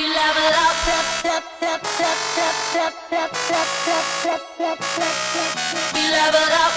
we level up. We level up.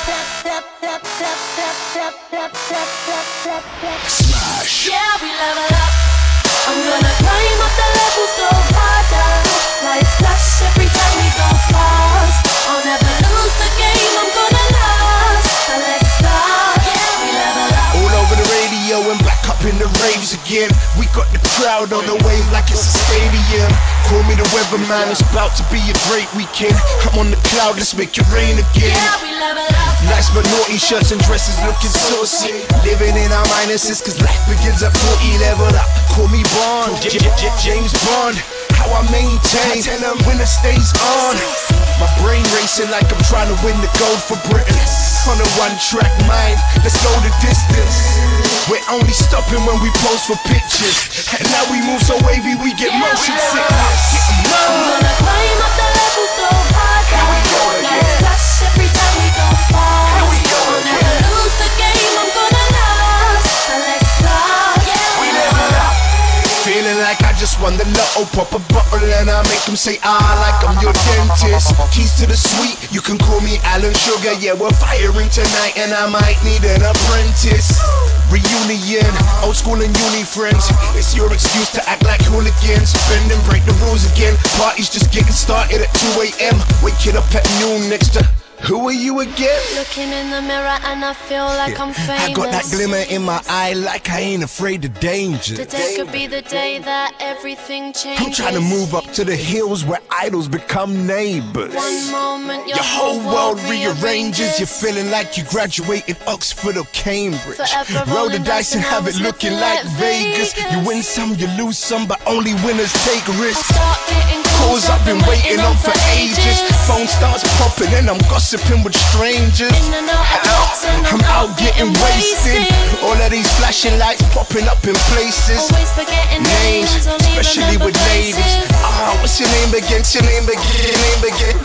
Smash. Yeah, we level up. I'm gonna climb up the levels, go harder. Lights flash every time we go past. I'll never lose the game, I'm gonna last. So let's start. Yeah, we level up. All over the radio and back up in the raves again. We got the crowd on the wave like it's a stadium. Call me the weatherman, it's about to be a great weekend. I'm on the cloud, let's make it rain again. Yeah, we level up. Nice but naughty shirts and dresses looking saucy. Living in our minuses cause life begins at 40. Level up, call me Bond, James Bond. How I maintain, tell them when the stays on. My brain racing like I'm trying to win the gold for Britain. On a one-track mind, let's go the distance. We're only stopping when we pose for pictures. And now we move so wavy, we get motion sickness. I'm gonna climb up the levels, go harder. Lights flash every time we go past. I'll never lose the game, I'm gonna last. So let's start. Yeah, we level up. Feeling like I just won the lotto. Pop a bottle and I make them say like I'm your dentist. Keys to the suite, you can call me Alan Sugar. Yeah, we're firing tonight and I might need an apprentice. Reunion, old school and uni friends. It's your excuse to act like hooligans. Bend and break the rules again. Party's just getting started at 2 AM. Waking up at noon next to who are you again? Looking in the mirror and I feel like I'm famous. I got that glimmer in my eye like I ain't afraid of danger. Today could be the day that everything changes. I'm trying to move up to the hills where idols become neighbors. One moment Your whole world rearranges. You're feeling like you graduated Oxford or Cambridge. Forever Roll the rolling dice and have it looking like Vegas. You win some, you lose some, but only winners take risks. Calls I've been waiting on for ages. Phone starts popping and I'm gossiping with strangers. Hello, I'm out getting wasted. All of these flashing lights popping up in places. Always forgetting Names, especially with ladies. What's your name again? Your name again? Your name again?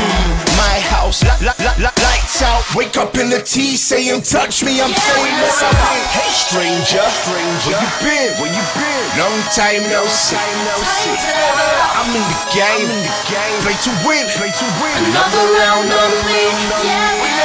My house, lights out. Wake up in the tea, saying touch me, I'm famous. Hey stranger, where you been? Where you been? Long time no see. I'm in the game, play to win. Another round on me. Yeah,